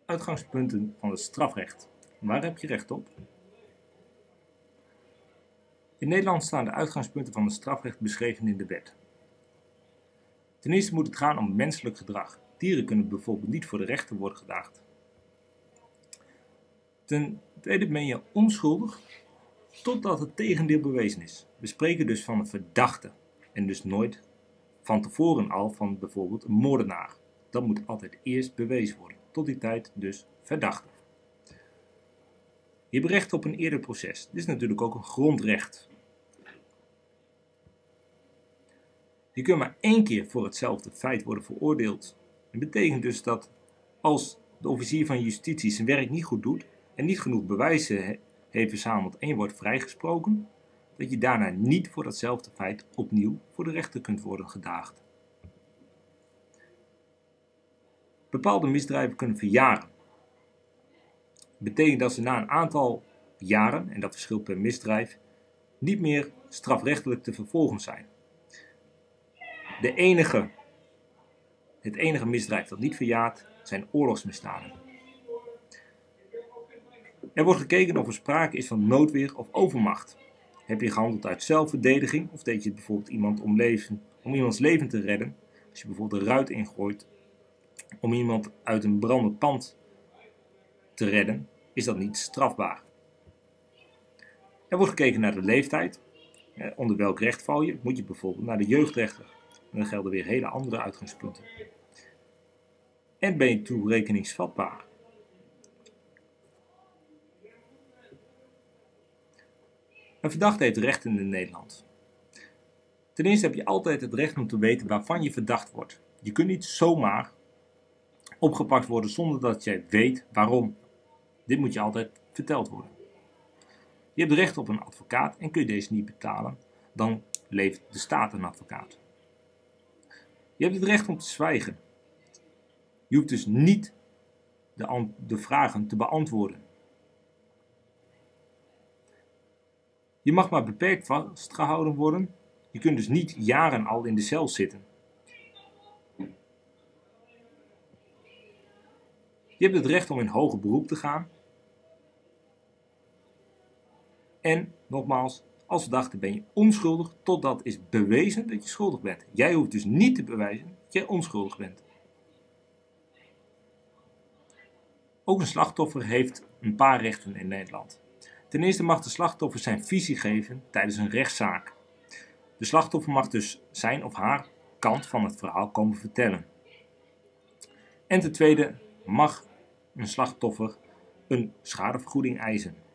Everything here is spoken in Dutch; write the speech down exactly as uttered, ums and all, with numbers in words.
Uitgangspunten van het strafrecht. Waar heb je recht op? In Nederland staan de uitgangspunten van het strafrecht beschreven in de wet. Ten eerste moet het gaan om menselijk gedrag. Dieren kunnen bijvoorbeeld niet voor de rechter worden gedaagd. Ten tweede ben je onschuldig totdat het tegendeel bewezen is. We spreken dus van een verdachte en dus nooit van tevoren al van bijvoorbeeld een moordenaar. Dat moet altijd eerst bewezen worden. Tot die tijd dus verdachte. Je hebt recht op een eerder proces. Dit is natuurlijk ook een grondrecht. Je kunt maar één keer voor hetzelfde feit worden veroordeeld. Dat betekent dus dat als de officier van justitie zijn werk niet goed doet en niet genoeg bewijzen heeft verzameld en je wordt vrijgesproken, dat je daarna niet voor datzelfde feit opnieuw voor de rechter kunt worden gedaagd. Bepaalde misdrijven kunnen verjaren. Dat betekent dat ze na een aantal jaren, en dat verschilt per misdrijf, niet meer strafrechtelijk te vervolgen zijn. De enige, het enige misdrijf dat niet verjaart zijn oorlogsmisdaden. Er wordt gekeken of er sprake is van noodweer of overmacht. Heb je gehandeld uit zelfverdediging of deed je het bijvoorbeeld iemand om, leven, om iemands leven te redden? Als je bijvoorbeeld een ruit ingooit om iemand uit een brandend pand te redden, is dat niet strafbaar. Er wordt gekeken naar de leeftijd. Onder welk recht val je? Moet je bijvoorbeeld naar de jeugdrechter. En dan gelden weer hele andere uitgangspunten. En ben je toerekeningsvatbaar? Een verdachte heeft rechten in Nederland. Ten eerste heb je altijd het recht om te weten waarvan je verdacht wordt. Je kunt niet zomaar opgepakt worden zonder dat jij weet waarom. Dit moet je altijd verteld worden. Je hebt recht op een advocaat en kun je deze niet betalen, dan levert de staat een advocaat. Je hebt het recht om te zwijgen. Je hoeft dus niet de, de vragen te beantwoorden. Je mag maar beperkt vastgehouden worden. Je kunt dus niet jaren al in de cel zitten. Je hebt het recht om in hoger beroep te gaan. En nogmaals, als verdachte ben je onschuldig totdat is bewezen dat je schuldig bent. Jij hoeft dus niet te bewijzen dat jij onschuldig bent. Ook een slachtoffer heeft een paar rechten in Nederland. Ten eerste mag de slachtoffer zijn visie geven tijdens een rechtszaak. De slachtoffer mag dus zijn of haar kant van het verhaal komen vertellen. En ten tweede mag een slachtoffer een schadevergoeding eisen.